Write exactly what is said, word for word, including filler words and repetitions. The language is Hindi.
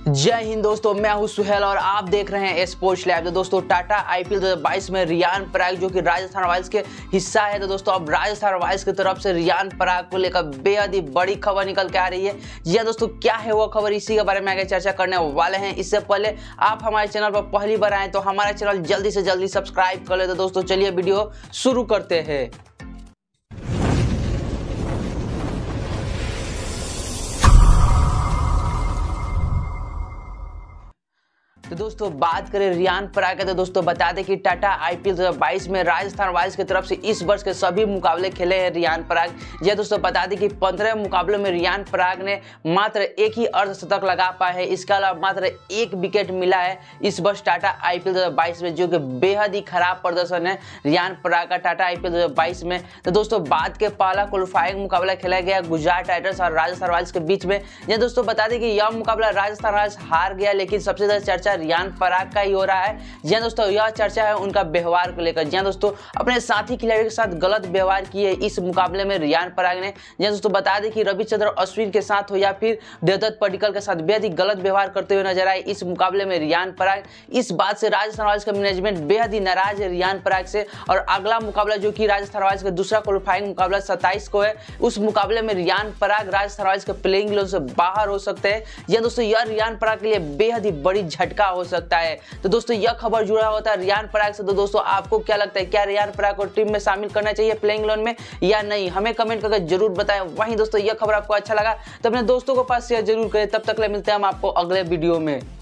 जय हिंद दोस्तों, मैं हूं सुहेल और आप देख रहे हैं स्पोर्ट्स लैब। तो दोस्तों टाटा आईपीएल दो हज़ार बाईस में रियान पराग जो कि राजस्थान रॉयल्स के हिस्सा है, तो दोस्तों अब राजस्थान रॉयल्स की तरफ से रियान पराग को लेकर बेहद ही बड़ी खबर निकल के आ रही है। जी दोस्तों, क्या है वो खबर, इसी के बारे में आगे चर्चा करने वाले हैं। इससे पहले आप हमारे चैनल पर पहली बार आए तो हमारा चैनल जल्दी से जल्दी सब्सक्राइब कर ले। तो दोस्तों चलिए वीडियो शुरू करते हैं। तो दोस्तों बात करें रियान पराग, तो दोस्तों बता दें कि टाटा आईपीएल दो हज़ार बाईस में राजस्थान रॉयल्स की तरफ से इस वर्ष के सभी मुकाबले खेले हैं रियान पराग। यह दोस्तों बता दें कि पंद्रह मुकाबलों में रियान पराग ने मात्र एक ही अर्धशतक लगा पाए हैं। इसके अलावा मात्र एक विकेट मिला है इस वर्ष टाटा आईपीएल दो हज़ार बाईस में, जो कि बेहद ही खराब प्रदर्शन है रियान पराग का टाटा आईपीएल दो हज़ार बाईस में। तो दोस्तों बात के पहला क्वालिफाइंग मुकाबला खेला गया गुजरात टाइटंस और राजस्थान रॉयल्स के बीच में। यह दोस्तों बता दें कि यह मुकाबला राजस्थान रॉयल्स हार गया, लेकिन सबसे ज्यादा चर्चा रियान पराग का ही हो रहा है। जी दोस्तों, यह चर्चा है उनका व्यवहार को लेकर। जी दोस्तों, अपने साथी खिलाड़ियों के साथ गलत व्यवहार किए इस मुकाबले में रियान पराग ने। जी दोस्तों बता दें कि रविचंद्र अश्विन के साथ हो या फिर देवदत्त पडिक्कल के साथ बेहद ही गलत व्यवहार करते हुए नजर आए इस मुकाबले में रियान पराग। इस बात से राजस्थान रॉयल्स का मैनेजमेंट बेहद ही नाराज है रियान पराग से। और अगला मुकाबला जो कि राजस्थान रॉयल्स का दूसरा क्वालिफाइंग मुकाबला सत्ताईस को है, उस मुकाबले में रियान पराग राजस्थान रॉयल्स के प्लेइंग इलेवन से बाहर हो सकते हैं। यह दोस्तों यह रियान पराग के लिए बेहद ही बड़ी झटका हो सकता है। तो दोस्तों यह खबर जुड़ा होता है रियान पराग से। तो दोस्तों आपको क्या लगता है, क्या रियान पराग को टीम में शामिल करना चाहिए प्लेइंग इलेवन में या नहीं? हमें कमेंट करके जरूर बताएं। वहीं दोस्तों यह खबर आपको अच्छा लगा तो अपने दोस्तों को पास शेयर जरूर करें। तब तक ले मिलते हैं हम आपको अगले वीडियो में।